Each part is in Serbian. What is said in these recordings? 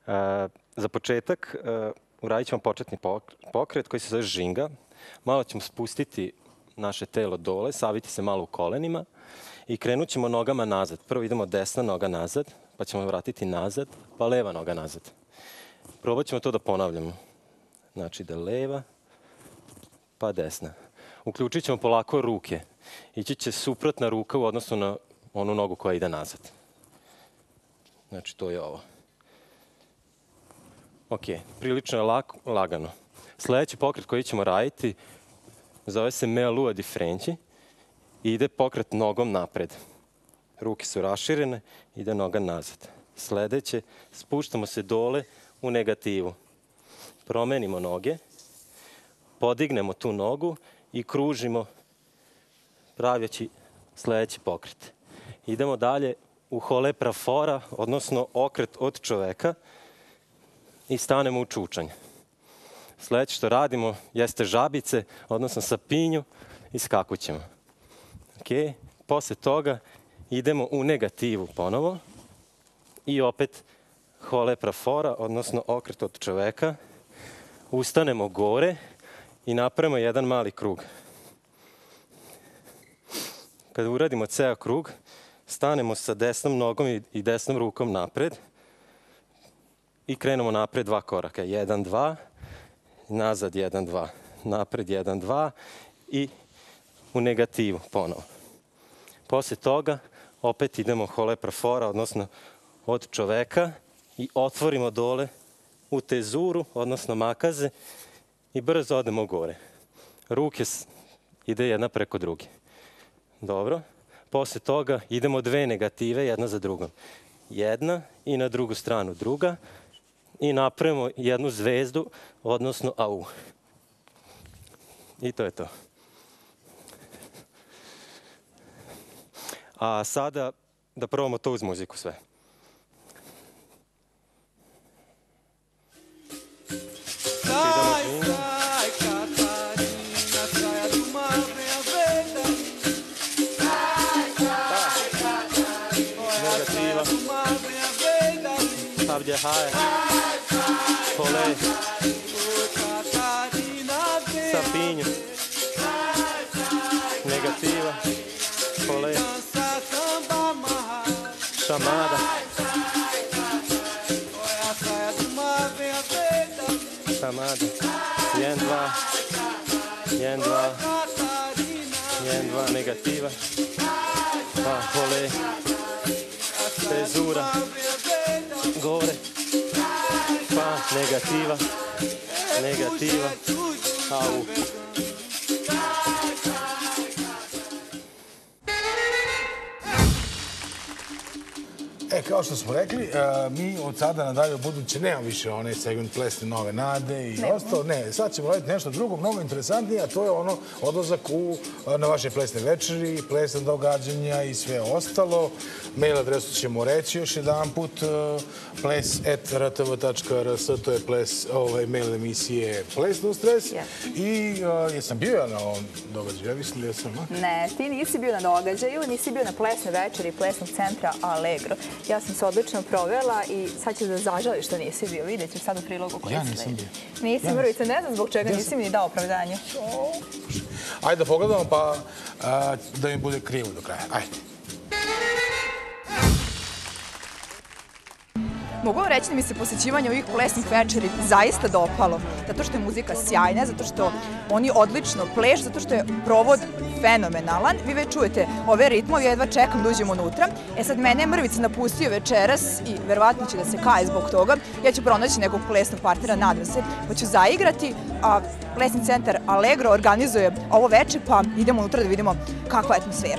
Za početak uradit ćemo početni pokret koji se zove žinga. Malo ćemo spustiti naše telo dole, saviti se malo u kolenima i krenut ćemo nogama nazad. Prvo idemo desna noga nazad, pa ćemo vratiti nazad, pa leva noga nazad. Probat ćemo to da ponavljamo. Znači da leva, pa desna. Uključit ćemo polako ruke. Ići će suprotna ruka u odnosu na onu nogu koja ide nazad. Znači to je ovo. Ok, prilično je lagano. Sljedeći pokret koji ćemo raditi zove se Mea Lua di French i ide pokret nogom napred. Ruke su raširene, ide noga nazad. Sljedeće, spuštamo se dole u negativu. Promenimo noge, podignemo tu nogu i kružimo pravljaći sljedeći pokret. Idemo dalje u hole prafora, odnosno okret od čoveka i stanemo u čučanj. Sljedeće što radimo jeste žabice, odnosno sapinju i skakućemo. Okay. Posle toga idemo u negativu ponovo i opet hole prafora, odnosno okret od čoveka. Ustanemo gore i napravimo jedan mali krug. Kada uradimo ceo krug, stanemo sa desnom nogom i desnom rukom napred i krenemo napred 2 koraka. 1, 2, nazad 1, 2, napred 1, 2 i u negativu ponovo. Posle toga opet idemo hole prafora, odnosno od čoveka i otvorimo dole u tezuru, odnosno makaze i brzo odemo gore. Ruke ide jedna preko druge. Dobro. Posle toga idemo 2 negative, jedna za drugom. Jedna i na drugu stranu druga i napravimo jednu zvezdu, odnosno AU. I to je to. A sada da probamo to uz muziku sve. Savdje haje, hole, sapinju, negativa, hole, šamada, šamada, 1, 2, 1, 2, 1, 2, negativa, pa hole, tezura, gore, pa negativa, negativa, au. Kao što smo rekli, mi od sada nadalje u buduće nemamo više onaj segment plesne nove nade i ostalo. Ne, sad ćemo raditi nešto drugo, mnogo interesantnije, a to je ono odlazak na vaše plesne večeri, plesne događanja i sve ostalo. Mail adresu ćemo reći još jedan put, ples@rtv.rs, to je mail emisije Plesno stres. I jesam bio ja na ovom događaju, ja mislim da jesam. Ne, ti nisi bio na događaju, nisi bio na plesne večeri plesnog centra Allegro. Ja sam se odlično provela i sad ćeš da zažališ što nisi bio. Vidjet ćeš sad u prilogu koji sledi. Ja nisam bio. Nisi, Mrvice, ne znam zbog čega nisi mi ni dao opravdanje. Ajde da pogledamo pa da mi bude krivo do kraja. Ajde. Mogu vam reći da mi se posjećivanje ovih plesnih večeri zaista dopalo. Zato što je muzika sjajna, zato što oni odlično pleš, zato što je provod fenomenalan. Vi već čujete ove ritmove, ja jedva čekam da uđem unutra. Sad mene je Mrvica napustio večeras i verovatno će da se kaje zbog toga. Ja ću pronaći nekog plesnog partnera, nadam se, pa ću zaigrati. A plesni centar Allegro organizuje ovo veče, pa idemo unutra da vidimo kakva je atmosfera.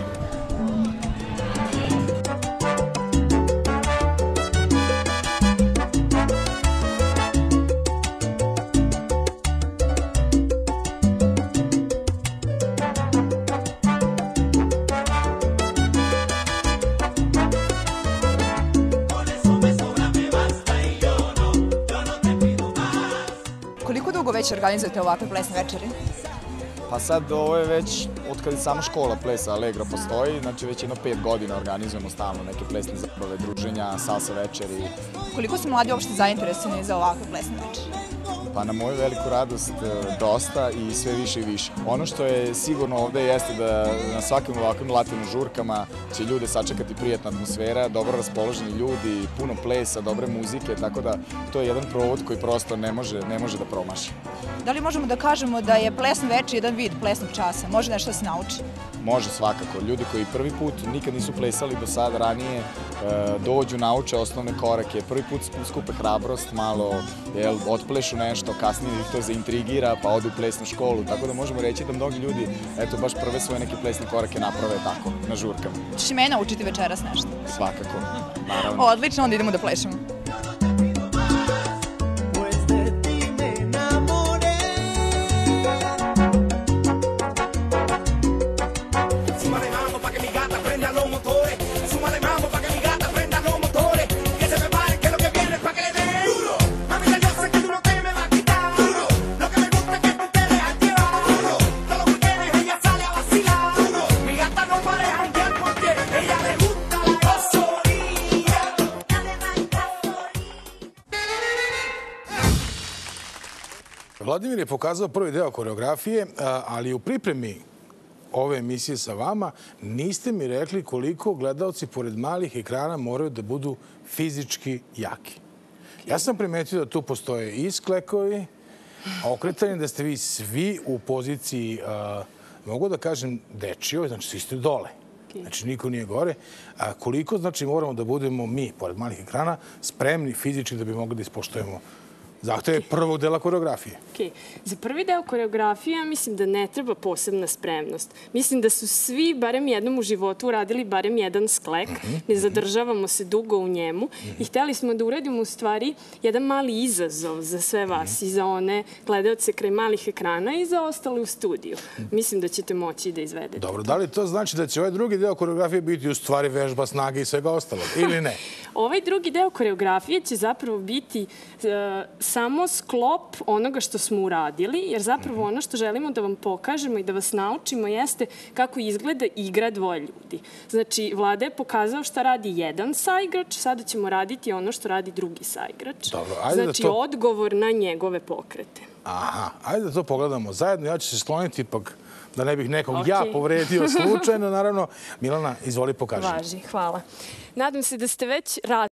Koliko dugo već organizujete ovakve plesne večeri? Pa sad ovo je već, od kada sama škola plesa Allegro postoji, znači već jedno 5 godina organizujemo stalno neke plesne zabave, druženja, salsa večeri. Koliko su mladi uopšte zainteresovani za ovakve plesne večeri? Pa na moju veliku radost dosta i sve više i više. Ono što je sigurno ovde jeste da na svakim ovakvim latino žurkama će ljude sačekati prijatna atmosfera, dobro raspoloženi ljudi, puno plesa, dobre muzike, tako da to je jedan provod koji prosto ne može da promaši. Da li možemo da kažemo da je plesno veče jedan vid plesnog časa? Može nešto da se nauči? Može svakako. Ljudi koji prvi put nikad nisu plesali do sada ranije, dođu, nauče osnovne korake, prvi put skupe hrabrost, malo otplešu nešto, kasnije ih to zaintrigira, pa odu u plesnu školu, tako da možemo reći da mnogi ljudi, eto, baš prve svoje neke plesne korake naprave tako, na žurkama. Češ i mene naučiti večeras nešto? Svakako, naravno. Odlično, onda idemo da plešemo. Vladimir je pokazao prvi deo koreografije, ali u pripremi ove emisije sa vama niste mi rekli koliko gledalci pored malih ekrana moraju da budu fizički jaki. Ja sam primetio da tu postoje i sklekovi, a okretanje da ste vi svi u poziciji, mogu da kažem, dečijoj, znači svi ste dole. Znači, niko nije gore. Koliko, znači, moramo da budemo mi, pored malih ekrana, spremni fizički da bi mogli da ispoštujemo zahteve prvog dela koreografije. Za prvi deo koreografije mislim da ne treba posebna spremnost. Mislim da su svi, barem jednom u životu, uradili barem jedan sklek. Ne zadržavamo se dugo u njemu. I hteli smo da uradimo u stvari jedan mali izazov za sve vas i za one gledaoce kraj malih ekrana i za ostale u studiju. Mislim da ćete moći da izvedete. Dobro, da li to znači da će ovaj drugi deo koreografije biti u stvari vežba snage i svega ostalog, ili ne? Ovaj drugi deo koreografije će zapravo biti samo sklop onoga što smo uradili, jer zapravo ono što želimo da vam pokažemo i da vas naučimo jeste kako izgleda igra dvoje ljudi. Znači, Vlada je pokazao šta radi jedan saigrač, sada ćemo raditi ono što radi drugi saigrač. Znači, odgovor na njegove pokrete. Aha, ajde da to pogledamo zajedno. Ja ću se skloniti ipak da ne bih nekog ja povredio slučajno, naravno. Milana, izvoli, pokaži. Važi, hvala. Nadam se da ste već